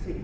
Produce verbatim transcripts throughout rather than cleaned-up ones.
C.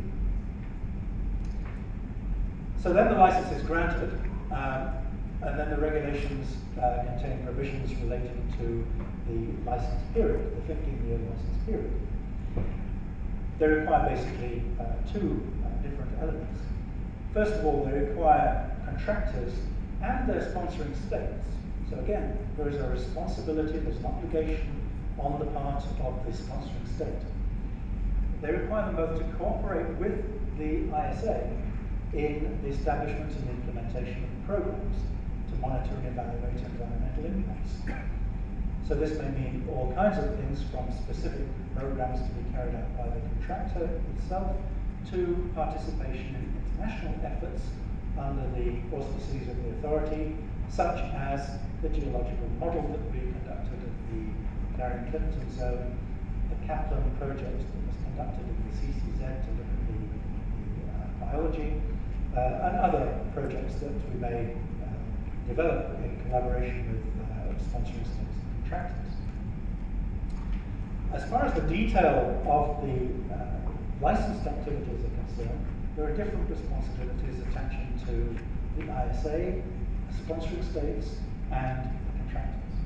So then the license is granted, um, and then the regulations uh, contain provisions relating to the license period, the fifteen-year license period. They require basically uh, two uh, different elements. First of all, they require contractors and their sponsoring states. So again, there is a responsibility, there's an obligation on the part of the sponsoring state. They require them both to cooperate with the I S A in the establishment and implementation of programs to monitor and evaluate environmental impacts. So this may mean all kinds of things, from specific programs to be carried out by the contractor itself to participation in international efforts under the auspices of the authority, such as the geological model that we conducted at the Clarion-Clipperton Zone, the Kaplan project that was conducted at the C C Z to look at the, the uh, biology, uh, and other projects that we may uh, develop in collaboration with uh, sponsoring states and contractors. As far as the detail of the uh, licensed activities are concerned, there are different responsibilities attaching to the I S A, sponsoring states, and the contractors.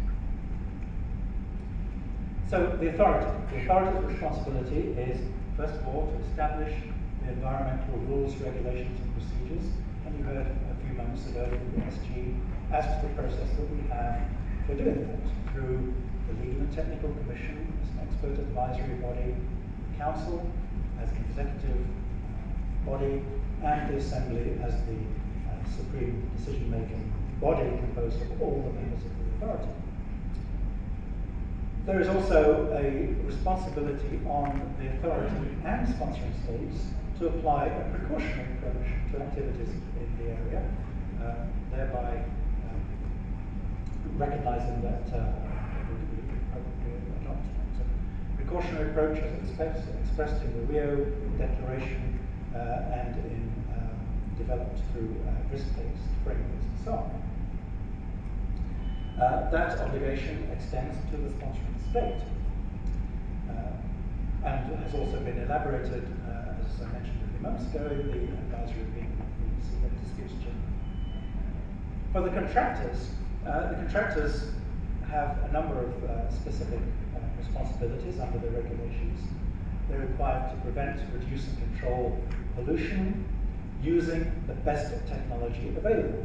So the authority. The authority's responsibility is, first of all, to establish the environmental rules, regulations, and procedures. And you heard a few moments ago from the S G as to the process that we have for doing that through the Legal and Technical Commission as an expert advisory body, the Council as an executive body, and the Assembly as the uh, supreme decision-making body composed of all the members of the authority. There is also a responsibility on the authority and sponsoring states to apply a precautionary approach to activities in the area, uh, thereby um, recognizing that uh, we probably adopt a precautionary approach as expressed, expressed in the Rio Declaration uh, and in um, developed through uh, risk-based frameworks and so on. Uh, that obligation extends to the sponsoring state uh, and has also been elaborated, uh, as I mentioned a few moments ago, in the advisory opinion of the Seabed Disputes Tribunal. For the contractors, uh, the contractors have a number of uh, specific uh, responsibilities under the regulations. They're required to prevent, reduce, and control pollution using the best technology available.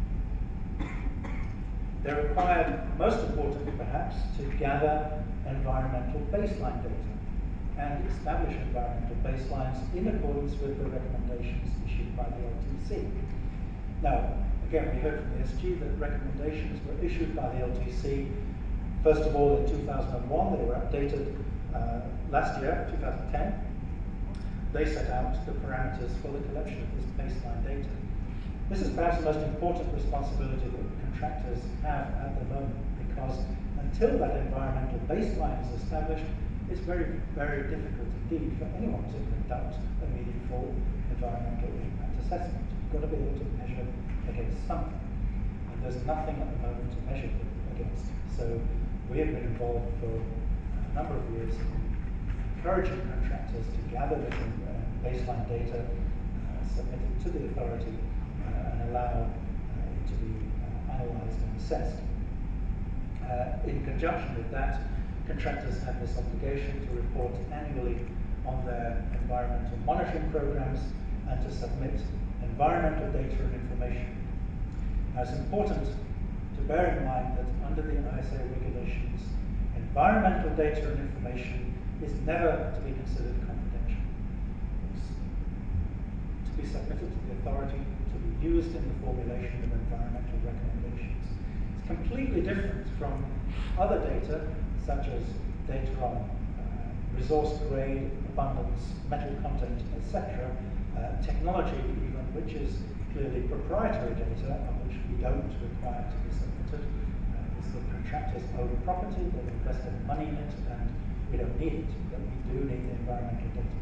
They're required, most importantly perhaps, to gather environmental baseline data and establish environmental baselines in accordance with the recommendations issued by the L T C. Now, again, we heard from the S G that recommendations were issued by the L T C, first of all in two thousand one, they were updated uh, last year, two thousand ten. They set out the parameters for the collection of this baseline data. This is perhaps the most important responsibility that the contractors have at the moment, because until that environmental baseline is established, it's very, very difficult indeed for anyone to conduct a meaningful environmental impact assessment. You've got to be able to measure against something, and there's nothing at the moment to measure against. So we have been involved for a number of years in encouraging contractors to gather this uh, baseline data uh, submitted to the authority uh, and allow uh, it to be uh, analysed and assessed. Uh, in conjunction with that, contractors have this obligation to report annually on their environmental monitoring programs and to submit environmental data and information. Now, it's important to bear in mind that under the I S A regulations, environmental data and information is never to be considered confidential. It's to be submitted to the authority to be used in the formulation of environmental recommendations. It's completely different from other data, such as data on uh, resource grade, abundance, metal content, et cetera. Uh, technology, even, which is clearly proprietary data, on which we don't require to be submitted. Uh, it's the contractor's own property, they've invested money in it, and we don't need it, but we do need the environmental data.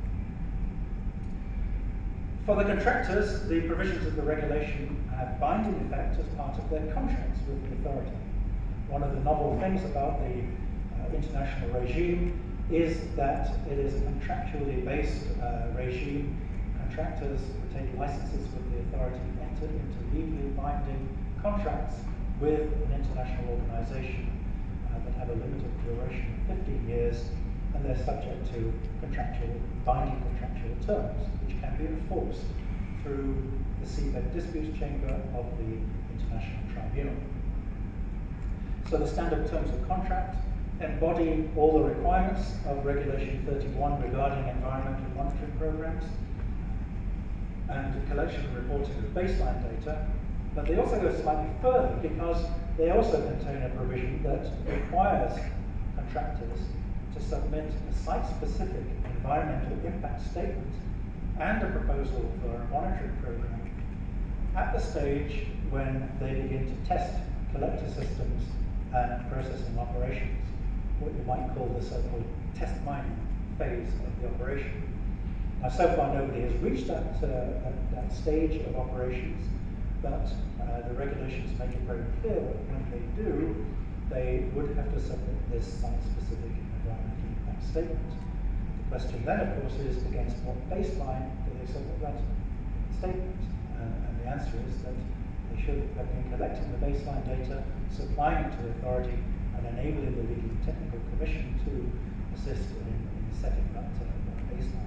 For the contractors, the provisions of the regulation have binding effect as part of their contracts with the authority. One of the novel things about the uh, international regime is that it is a contractually based uh, regime. Contractors who take licenses with the authority enter into legally binding contracts with an international organization uh, that have a limited duration of fifteen years, and they're subject to contractual, binding contractual terms, which can be enforced through the Seabed Disputes Chamber of the International Tribunal. So the standard terms of contract embody all the requirements of Regulation thirty-one regarding environmental monitoring programs and the collection and reporting of baseline data, but they also go slightly further because they also contain a provision that requires contractors to submit a site-specific environmental impact statement and a proposal for a monitoring program at the stage when they begin to test collector systems and processing operations, what you might call the so-called test mining phase of the operation. Now, so far nobody has reached that, uh, that, that stage of operations, but uh, the regulations make it very clear that when they do, they would have to submit this site-specific environmental impact statement. The question then, of course, is against what baseline do they submit that statement? Uh, and the answer is that they should have been collecting the baseline data, supplying it to the authority, and enabling the Legal and Technical Commission to assist in, in setting that, uh, that baseline.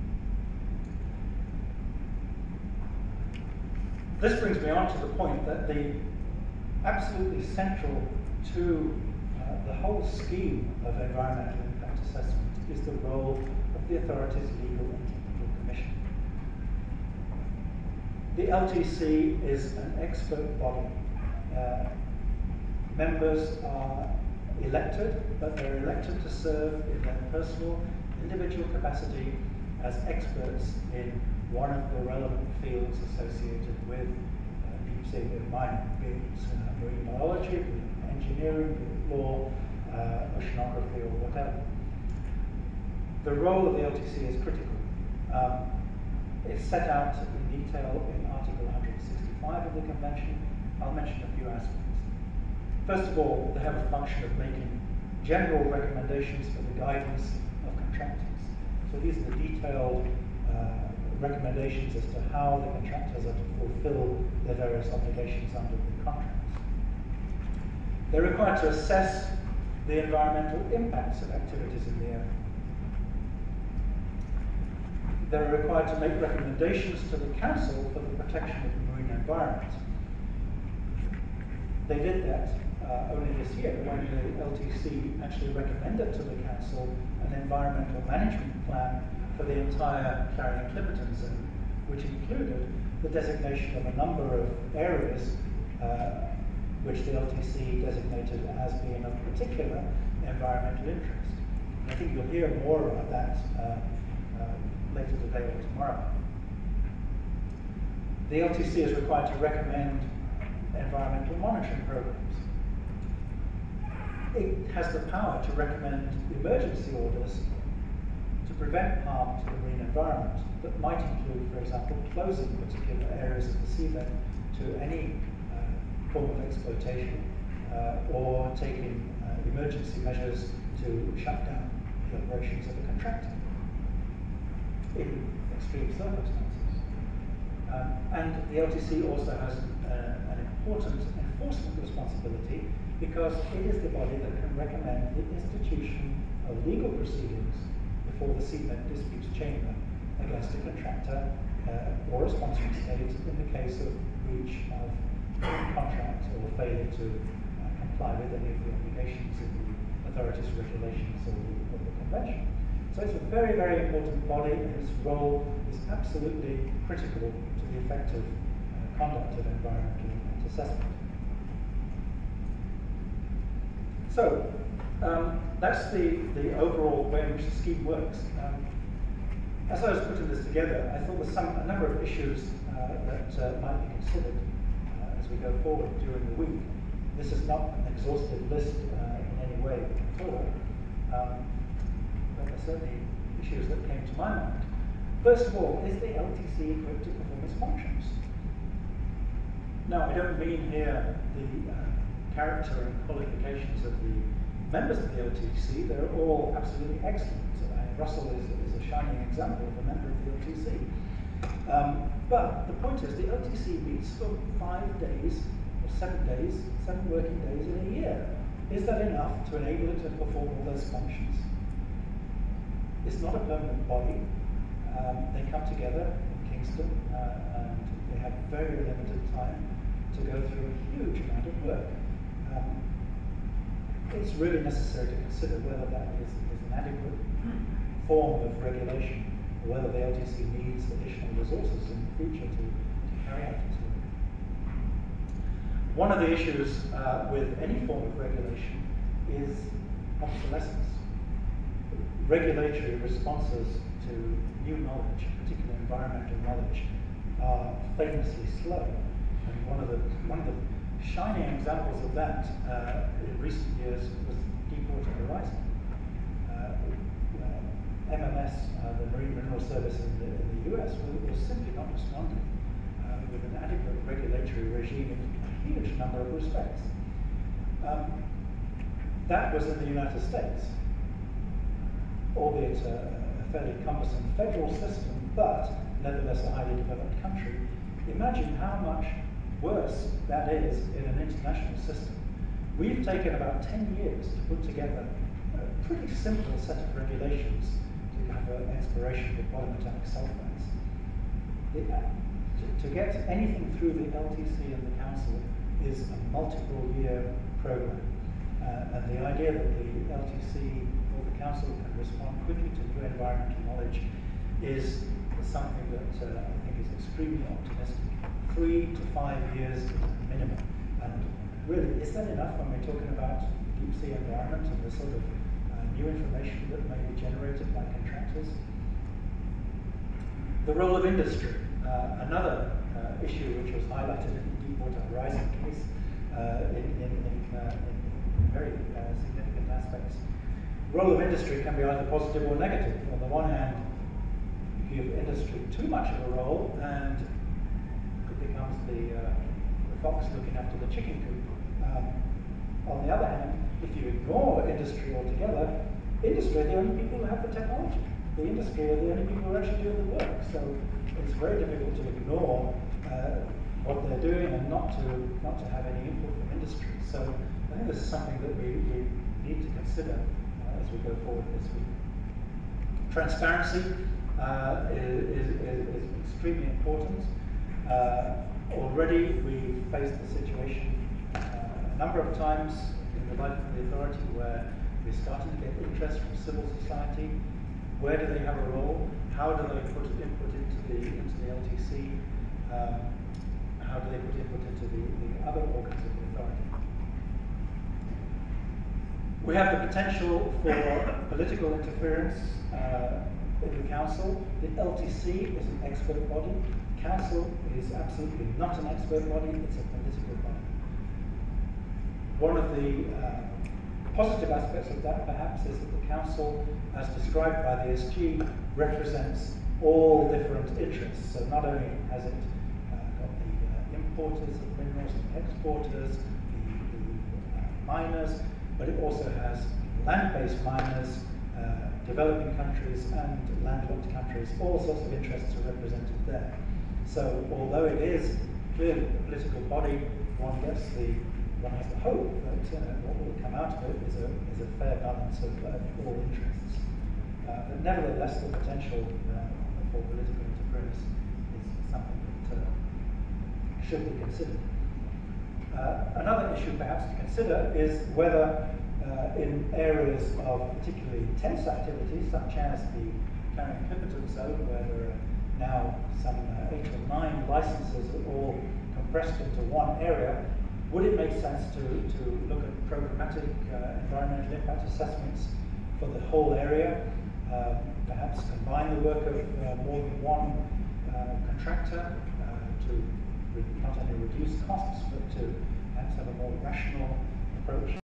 This brings me on to the point that the absolutely central to uh, the whole scheme of environmental impact assessment is the role of the authority's Legal and Technical Commission. The L T C is an expert body. Uh, members are elected, but they're elected to serve in their personal, individual capacity as experts in one of the relevant fields associated with uh, deep sea mining, be it uh, marine biology, be it engineering, be it law, uh, oceanography, or whatever. The role of the L T C is critical. Um, it's set out in detail in Article one hundred sixty-five of the Convention. I'll mention a few aspects. First of all, they have a function of making general recommendations for the guidance of contractors. So these are the detailed uh, recommendations as to how the contractors are to fulfill their various obligations under the contracts. They're required to assess the environmental impacts of activities in the area. They're required to make recommendations to the Council for the protection of the marine environment. They did that uh, only this year when the L T C actually recommended to the Council an environmental management plan for the entire Clarion-Clipperton Zone, which included the designation of a number of areas uh, which the L T C designated as being of particular environmental interest. And I think you'll hear more about that uh, uh, later today or tomorrow. The L T C is required to recommend environmental monitoring programs. It has the power to recommend emergency orders to prevent harm to the marine environment that might include, for example, closing particular areas of the seabed to any uh, form of exploitation uh, or taking uh, emergency measures to shut down the operations of a contractor in extreme circumstances. Um, and the L T C also has uh, an important enforcement responsibility because it is the body that can recommend the institution of legal proceedings before the Seabed Disputes Chamber against a contractor uh, or a sponsoring state in the case of breach of contract or failure to uh, comply with any of the obligations of the authorities, regulations, or the, the convention. So it's a very, very important body, and its role is absolutely critical to the effective uh, conduct of environmental impact assessment. So, um, that's the, the overall way in which the scheme works. Um, as I was putting this together, I thought there were some, a number of issues uh, that uh, might be considered uh, as we go forward during the week. This is not an exhaustive list uh, in any way at all, um, but there are certainly issues that came to my mind. First of all, is the L T C equipped to perform its functions? Now, I don't mean here the uh, character and qualifications of the members of the L T C, they're all absolutely excellent. Uh, Russell is, is a shining example of a member of the L T C. Um, but the point is, the L T C meets for five days, or seven days, seven working days in a year. Is that enough to enable it to perform all those functions? It's not a permanent body. Um, they come together in Kingston, uh, and they have very limited time to go through a huge amount of work. Um, it's really necessary to consider whether that is, is an adequate form of regulation, or whether the L T C needs additional resources in the future to, to carry out its work. One of the issues uh, with any form of regulation is obsolescence. Regulatory responses to new knowledge, particularly environmental knowledge, are famously slow. And one of the one of the shining examples of that uh, in recent years was Deepwater Horizon. Uh, uh, M M S, uh, the Marine Mineral Service in the, in the U S, was, was simply not responding uh, with an adequate regulatory regime in a huge number of respects. Um, that was in the United States, albeit a, a fairly cumbersome federal system, but nevertheless a highly developed country. Imagine how much worse that is in an international system. We've taken about ten years to put together a pretty simple set of regulations to cover exploration of polymetallic sulfides. It, uh, to, to get anything through the L T C and the Council is a multiple year program. Uh, and the idea that the L T C or the Council can respond quickly to new environmental knowledge is something that uh, I think is extremely optimistic. Three to five years is a minimum. And really, is that enough when we're talking about deep sea environment and the sort of uh, new information that may be generated by contractors? The role of industry, uh, another uh, issue which was highlighted in the Deepwater Horizon case uh, in, in, in, uh, in very uh, significant aspects. The role of industry can be either positive or negative. On the one hand, you give industry too much of a role and it becomes the, uh, the fox looking after the chicken coop. Um, on the other hand, if you ignore industry altogether, industry are the only people who have the technology. The industry are the only people who are actually doing the work. So it's very difficult to ignore uh, what they're doing and not to not to have any input from industry. So I think this is something that we, we need to consider uh, as we go forward this week. Transparency uh, is, is, is extremely important. Uh, already we faced the situation uh, a number of times in the life of the authority where we're starting to get interest from civil society. Where do they have a role? How do they put input into the into the L T C? Um, how do they put input into the, the other organs of the authority? We have the potential for political interference uh, in the Council. The L T C is an expert body. Council is absolutely not an expert body, it's a political body. One of the uh, positive aspects of that, perhaps, is that the Council, as described by the S G, represents all different interests. So not only has it uh, got the uh, importers of minerals, the exporters, the, the uh, miners, but it also has land-based miners, uh, developing countries and landlocked countries. All sorts of interests are represented there. So although it is clearly a political body, one gets the one has the hope that uh, what will come out of it is a, is a fair balance of uh, all interests. Uh, but nevertheless, the potential uh, for political interference is something that uh, should be considered. Uh, another issue perhaps to consider is whether uh, in areas of particularly tense activities, such as the Clarion-Clipperton zone, where there are now some uh, eight or nine licenses all compressed into one area, would it make sense to, to look at programmatic uh, environmental impact assessments for the whole area? Uh, perhaps combine the work of uh, more than one uh, contractor uh, to not only reduce costs, but to perhaps have a more rational approach.